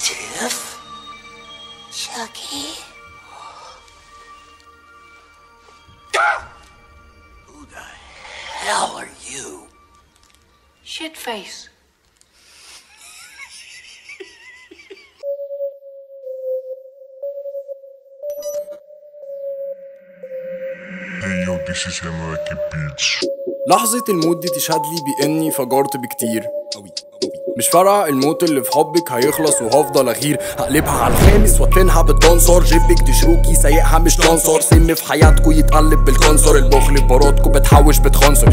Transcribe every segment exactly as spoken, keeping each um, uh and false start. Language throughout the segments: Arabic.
Tiff? Chucky? Who the hell are you? Shit face. Hey yo, this is Henrique Beats. لحظة الموت دي تشهد لي بإني فجرت بكتير. مش فارقة الموت اللي في حبك هيخلص وهفضل أغير. هقلبها على الخامس واتنها بالدانسر. جيبك دي شروكي سايقها مش دانسر. سم في حياتكو يتقلب بالكانسر. البخل في باراتكو بتحوش بتخنصر.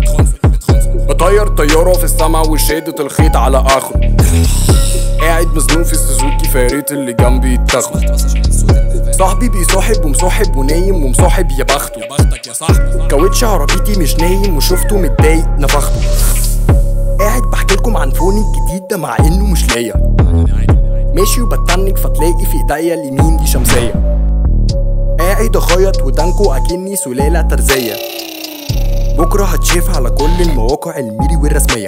بطير طيارة في السما وشادت الخيط على آخره. قاعد مزنوق في السوزوكي فياريت اللي جنبي يتاخد. صاحبي بيصاحب ومصاحب ونايم ومصاحب يا بخته. يا بختك يا صاحبي. كاوتش عربيتي مش نايم وشفته متضايق نفخته. قاعد بحكيلكم عن فوني الجديد ده مع انه مش ليا. ماشي وبتنك فتلاقي في ايديا اليمين دي شمسية. قاعد اخيط ودانكو اكني سلالة ترزية. بكرة هتشاف على كل المواقع الميري والرسمية.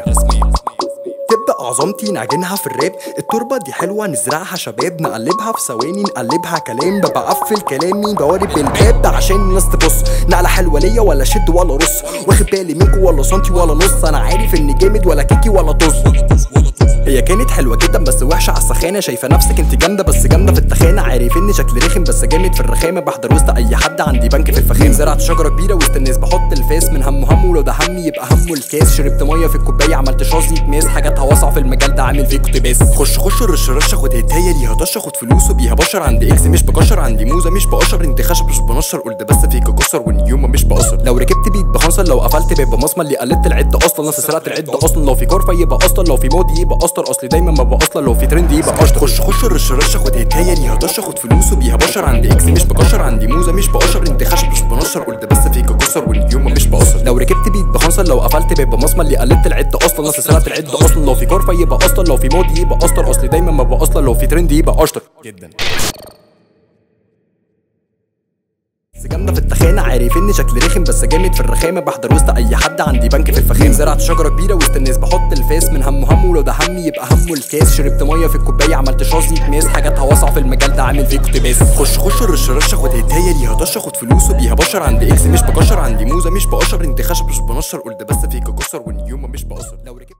تبدأ عظمتي نعجنها في الراب. التربة دي حلوة نزرعها شباب. نقلبها في ثواني نقلبها كلام. بقفل كلامي بوارب بالباب ده عشان الناس تبص. نقلة حلوة ليا ولا شد ولا رص. واخد بالي منكو ولا سنتي ولا نص. انا عارف اني جامد ولا كيكي ولا طز. هي كانت حلوة جدا بس وحشة على السخانة. شايفة نفسك انت جامدة بس جامدة في التخانة. عارف اني شكلي رخم بس جامد في الرخامة. بحضر وسط اي حد عندي بنك في الفخام. زرعت شجرة كبيرة وسط الناس بحط الفاس. من همه همه ولو ده همي يبقى همه الكاس. شربت مية في الكوباية عملت شازي ماس. حاجات هوسع في المجال ده عامل فيه اقتباس. خش خش رش رش خد هدايا ليها طش. خد فلوسه بيها بشر. عندي اكس مش بكشر. عندي موزة مش بقشر. انت خشب مش بنشر. قلت بس فيك كسر واليوم مش بقصر. لو ركبت بيت بخنصر. لو قفلت باب بمصمر. اللي قلدت العد اصلا ناس سرقت العد اصلا. لو في كرفة يبقى اصلا. لو في ماضي يبقى اسطر. اصلي دايما ما بقى اصلا. لو في ترند يبقى اشطر. خش خش رش رش خد هدايا ليها طش. خد فلوسه بيها بشر. عندي اكس مش بكشر. عندي موزة مش بقشر. انت خشب مش بنشر. قلت بس فيك كسر واليوم مش بقصر. لو ركبت بيت بخنصر. لو قفلت باب بمصمر. اللي قلدت العد اصلا ناس سرقت العد اصلا. لو في كرفة يبقى اصلا. لو في ماضي يبقى اسطر. اصلي دايما ما بقى اصلا. لو في ترند يبقى اشطر جدا. بس جامدة في التخانة. عارف اني شكلي رخم بس جامد في الرخامة. بحضر وسط اي حد عندي بنك في الفخام. زرعت شجرة كبيرة وسط الناس بحط الفاس. من همه همه ولو ده همي يبقى همه الكاس. شربت مية في الكوباية عملت شازي ماس. حاجات هوسع في المجال ده عامل فيه اقتباس. خش خش رش رش خد هدايا ليها طش. خد فلوسه بيها بشر. عندي اكس مش بكشر. عندي موزة مش بقشر. انت خشب مش بنشر. قلت بس فيك كسر واليوم مش بقصر. لو ركبت